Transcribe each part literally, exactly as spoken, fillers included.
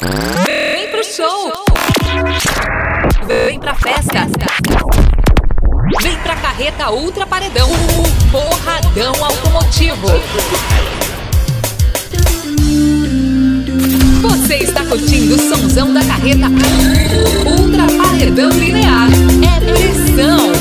Vem pro show! Vem pra festa! Vem pra carreta Ultra Paredão! O Porradão Automotivo! Você está curtindo o sonzão da carreta Ultra Paredão Linear. É pressão!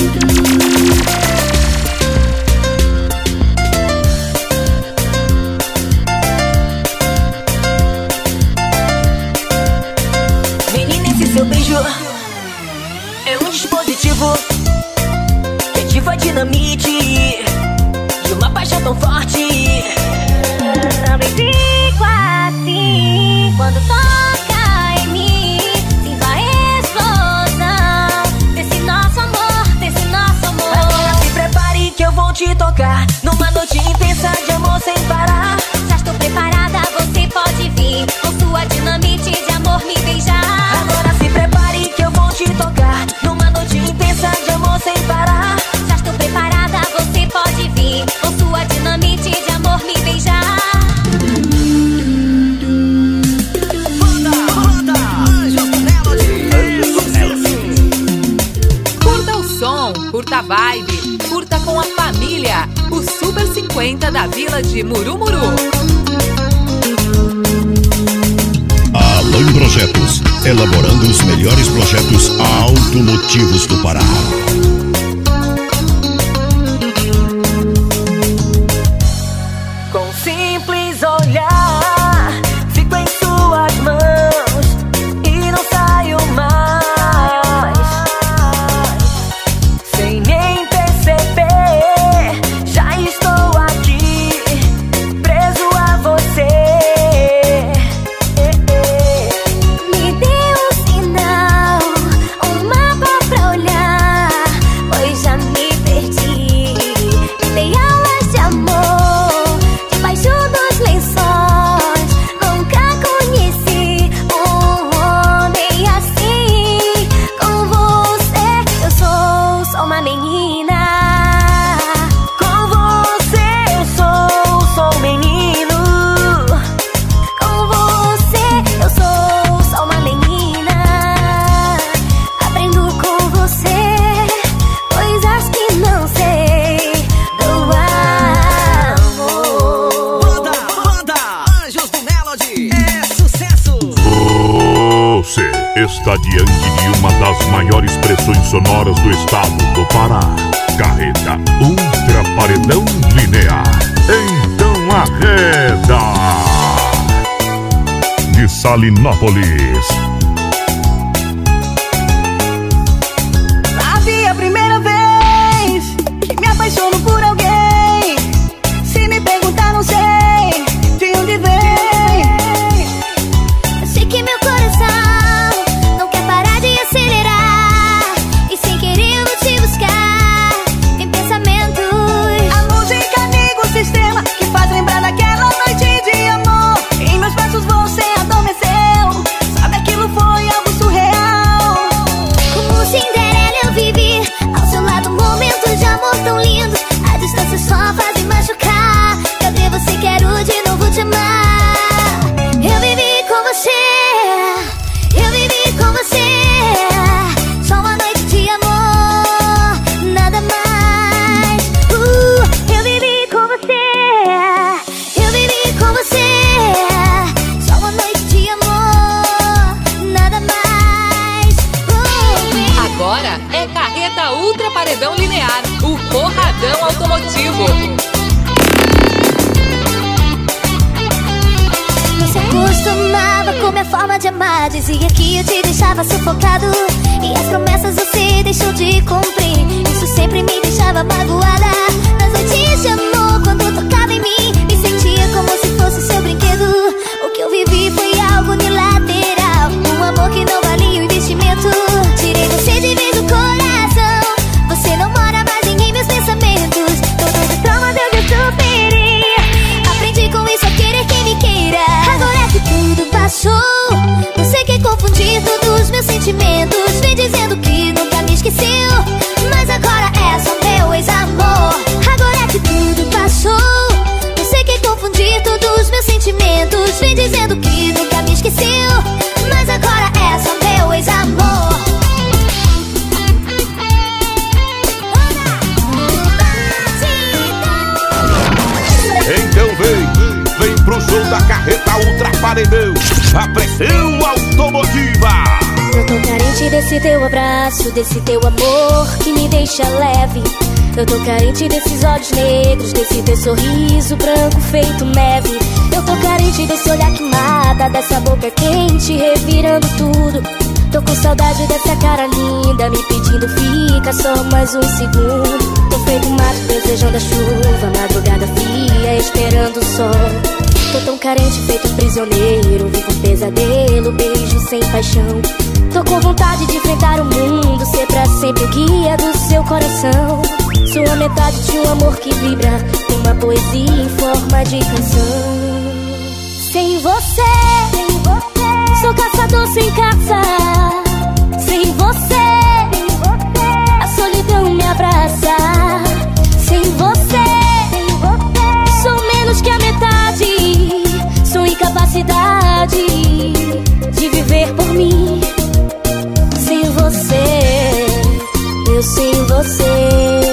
Menina, esse seu beijo é um dispositivo que ativa a dinamite de uma paixão tão forte. Também fico assim quando toca em mim. Sinto a explosão desse nosso amor, desse nosso amor. Agora se prepare que eu vou te tocar numa noite intensa de amor sem parar. Já estou preparada, você pode vir com sua dinamite de amor me beijar. Agora se prepare que eu vou te tocar numa noite intensa de amor sem parar. Já estou preparada, você pode vir com sua dinamite de amor me beijar. Curta o som, curta a vibe, curta com a família. O Super cinquenta da Vila de Murumuru. Alan Projetos, elaborando os melhores projetos automotivos do Pará. Com simples olhar, fico em suas mãos e não saio mais. Sem nem perceber, já estou aqui, preso a você. Me dê um sinal, um mapa pra olhar, pois já me perdi. Me dei aulas de amor, debaixo dos lençóis. Nunca conheci um homem assim. Com você eu sou só uma menina. Com você eu sou só um menino. Com você eu sou só uma menina. Aprendo com você coisas que não sei do amor. Banda, banda, Anjos do Melody, é sucesso! Você está diante de uma das maiores pressões sonoras do estado do Pará. Carreta Ultra Paredão Linear. Então arreda! De Salinópolis. Sabe a primeira vez que me apaixono por alguém? Se me perguntar, não sei de onde vem. Eu sei que meu coração não quer parar de acelerar, e sem querer eu vou te buscar em pensamentos. A música liga o sistema que faz lembrar daquela noite de amor. Em meus braços você adormeceu. Sabe, aquilo foi algo surreal. Como Cinderela eu vivi ao seu lado momentos de amor tão lindos. A distância só faz me machucar. Cadê você? Quero de novo te amar. Eu vivi com você, eu vivi com você. Só uma noite de amor, nada mais. Uh, eu vivi com você, eu vivi com você. Só uma noite de amor, nada mais. Uh, Agora é carreta Ultra Paredão Linear. O Porradão Automotivo. Você acostumava com minha forma de amar. Dizia que eu te deixava sufocado, e as promessas você deixou de cumprir. Isso sempre me deixava magoada. Nas noites de amor, quando tocava em mim, me sentia como se fosse seu brinquedo. O que eu vivi foi algo unilateral, um amor que não valia o investimento. Tirei você de vez do coração, você não mora mais em meus pensamentos. Todos os traumas eu já superei. Aprendi com isso a querer quem me queira. Agora que tudo passou, você quer confundir todos os meus sentimentos. Vem dizendo que nunca me esqueceu, mas agora é só meu ex-amor. Agora que tudo passou, paredão, a pressão automotiva. Eu tô carente desse teu abraço, desse teu amor que me deixa leve. Eu tô carente desses olhos negros, desse teu sorriso branco feito neve. Eu tô carente desse olhar que mata, dessa boca quente revirando tudo. Tô com saudade dessa cara linda, me pedindo fica só mais um segundo. Tô feito mato desejando a chuva, madrugada fria esperando o sol. Tô tão carente feito um prisioneiro, vivo um pesadelo, beijo sem paixão. Tô com vontade de enfrentar o mundo, ser pra sempre o guia do seu coração. Sou a metade de um amor que vibra, uma poesia em forma de canção. Sem você, sem você, sou caçador sem caça. Sem você, sem você, a solidão me abraça. Sem você, sem você, sou menos que a metade. Sou incapacidade de viver por mim. Sem você, eu sem você.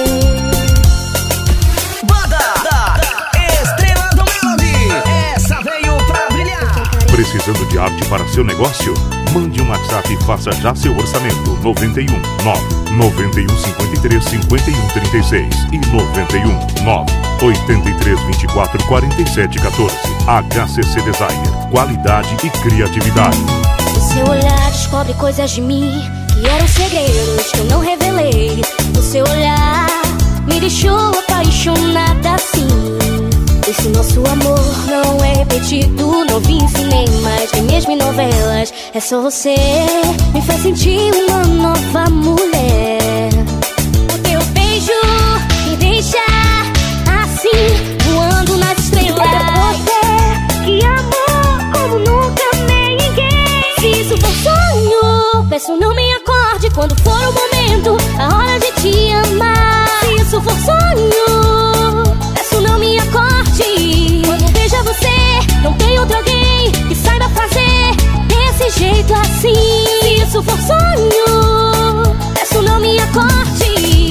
Precisando de arte para seu negócio? Mande um WhatsApp e faça já seu orçamento. Noventa e um, nove, noventa e um, cinquenta e três, cinquenta e um, trinta e seis e noventa e um, nove, oitenta e três, vinte e quatro, quarenta e sete, quatorze. H C C Designer, qualidade e criatividade. O seu olhar descobre coisas de mim que eram segredos que eu não revelei. O seu olhar me deixou apaixonada assim. Esse nosso amor não é repetido, não vi em cinemas, nem mesmo em novelas. É só você, me faz sentir uma nova mulher. O teu beijo me deixa assim, voando nas estrelas. É você que amou como nunca amei ninguém. Se isso for sonho, peço não me acorde quando for o momento, a hora de te amar. Se isso for sonho, peço não me acorde. Quando veja você, não tem outro alguém que saiba fazer desse jeito assim. Se isso for sonho, peço não me acorde.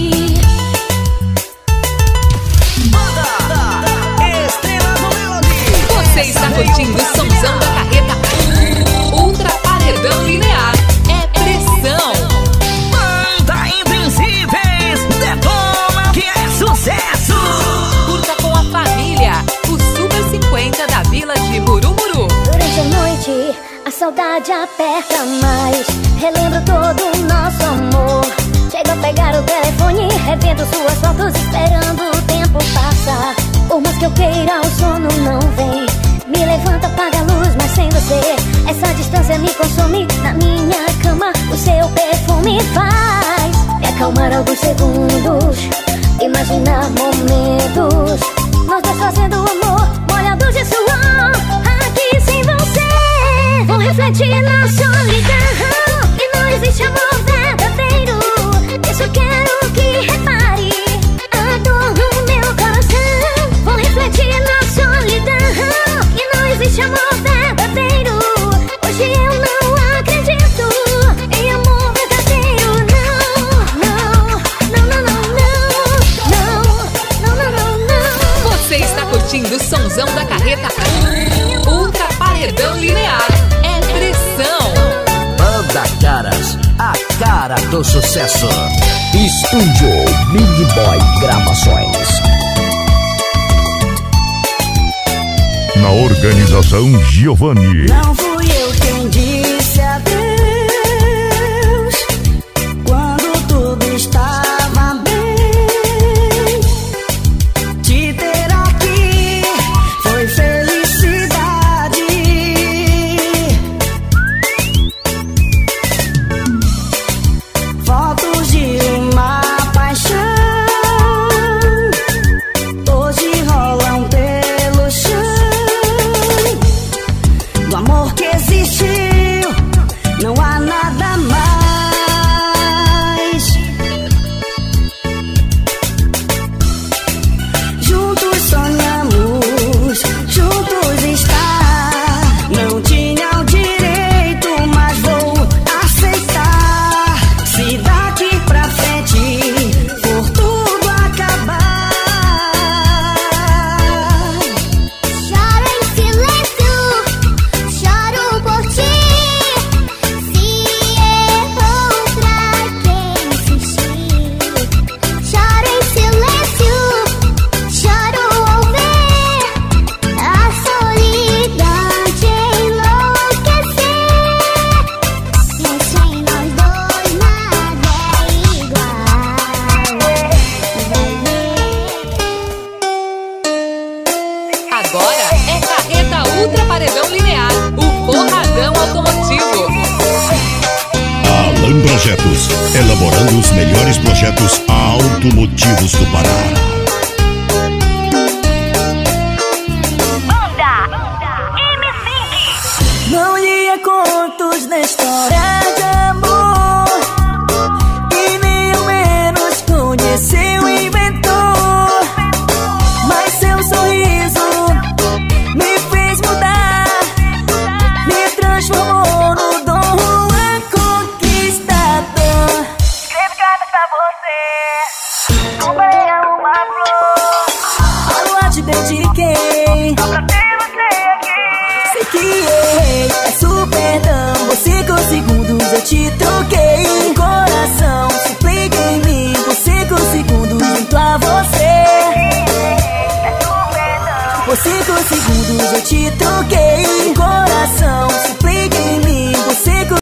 Você está curtindo o somzão da carreta Ultra Paredão Linear. É pressão. Banda Invencíveis, detona que é sucesso. Curta com a família o Super cinquenta da Vila de Murumuru. Durante a noite, a saudade aperta mais. Relembro todo o nosso amor. Chego a pegar o telefone, revendo suas fotos, esperando o tempo passar. Por mais que eu queira, o sono não vem. Me levanta, apaga a luz, mas sem você essa distância me consome. Na minha cama, o seu perfume faz me acalmar alguns segundos, imaginar momentos, nós dois fazendo amor, molhados de suor. Aqui sem você, vou refletir na solidão. E não existe amor verdadeiro, isso eu quero que repare. A dor no meu coração, vou refletir na solidão. E não existe amor verdadeiro, hoje eu não acredito em amor verdadeiro. Não, não, não, não, não, não, não, não, não, não. Você está curtindo o somzão da carreta Ultra Paredão Linear. É pressão. Banda Caras, a cara do sucesso. Estúdio Big Boy Gravações. Na organização Giovanni. Não fui eu quem disse adeus quando tudo estava bem. Te ter aqui foi felicidade. Fotos de uma paixão hoje rolam pelo chão. Do amor que existiu Agora é Carreta Ultra Paredão Linear, o porradão automotivo. Alan Projetos, elaborando os melhores projetos automotivos do Pará. Não lhe contos neste